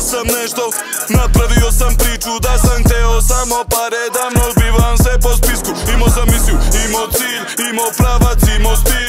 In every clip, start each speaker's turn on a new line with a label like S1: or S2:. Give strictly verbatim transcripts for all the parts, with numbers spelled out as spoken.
S1: sam nešto, napravio sam priču da sam hteo samo pare, davno bivam se po spisku. Imao sam misiju, imao cilj, imao pravac, imao stil,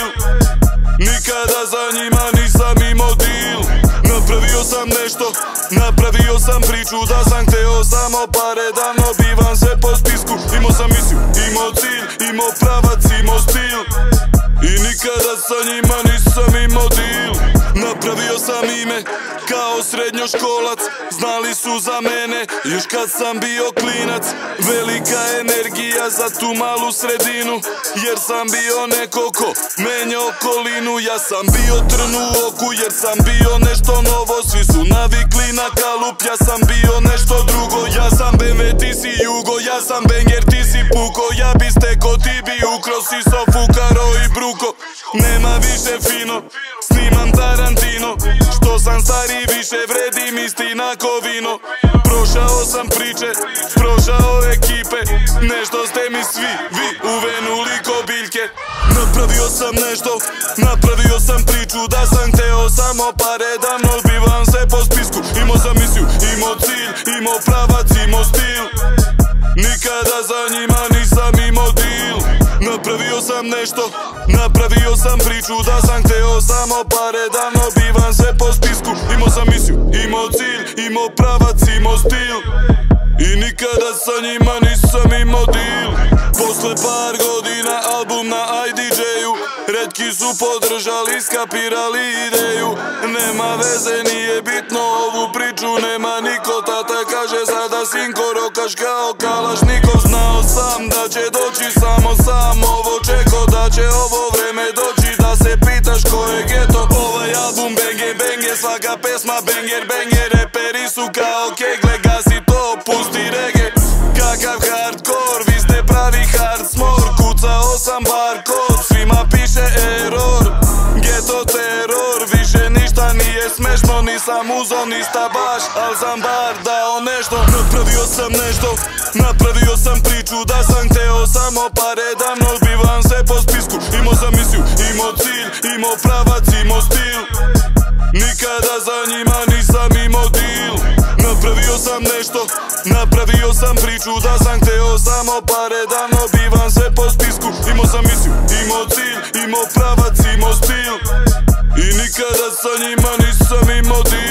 S1: nikada za njima nisam imao deal. Napravio sam nešto, napravio sam priču da sam hteo samo pare, davno bivam se po spisku. Imao sam misiju, imao cilj, imao pravac, imao stil, i nikada sa njima nisam imao deal. Napravio sam ime kao srednjoškolac, znali su za mene još kad sam bio klinac. Velika energija za tu malu sredinu, jer sam bio neko ko menja okolinu. Ja sam bio trn u oku jer sam bio nešto novo, svi su navikli na kalup, ja sam bio nešto drugo. Ja sam B M W, ti si Jugo, ja sam banger, ti si puko. Ja bi steko, ti bi ukro, si sofu, karo i bruko. Nema više fino, snimam Tarantino, što sam stariji više vredim istina ko vino. Prošao sam priče, prošao ekipe, nešto ste mi svi vi uvenuli ko biljke. Napravio sam nešto, napravio sam priču da sam hteo samo pare, davno bivam se po spisku. Imao sam misiju, imao cilj, imao pravac, imao stil, nikada za njima nisam imao deal. Napravio sam nešto, napravio sam priču da sam hteo samo pare, davno bivam se po spisku. Imao sam misiju, imao cilj, imao pravac, imao stil, i nikada sa njima nisam imao deal. Posle par godina album na I D J-u, retki su podržali, skapirali ideju. Nema veze, nije bitno, ovu priču nema niko. Tata kaže sada sinko, rokaš kao Kalašnikov. Znao sam da će doći, samo sam ovo čeko, da će ovo vreme doći, da se pitaš ko je geto. Ovaj album benge, benge, svaka pesma banger, banger. Reperi su kao kegle, gasi to, pusti rege. Kakav hardcore, vi ste pravi hard smor. Kucao sam barkod, svima piše error. Geto teror, više ništa nije smešno. Nisam uzo ništa baš, al sam bar dao nešto. Napravio sam nešto, napravio sam priču da sam hteo samo pare, davno bivam se po spisku. Imao sam misiju, imao cilj, imao pravac, imao stil, nikada za njima nisam imao deal. Napravio sam nešto, napravio sam priču da sam hteo samo pare, davno bivam se po spisku. Imao sam misiju, imao cilj, imao pravac, imao stil, i nikada sa njima nisam imao deal.